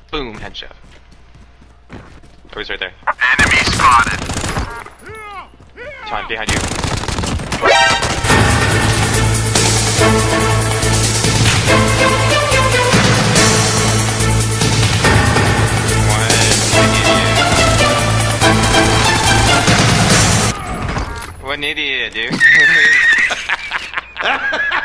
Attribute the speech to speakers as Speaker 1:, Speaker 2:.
Speaker 1: Boom, headshot. Oh, he's right there.
Speaker 2: Enemy spotted.
Speaker 1: John, behind you. What an idiot, dude.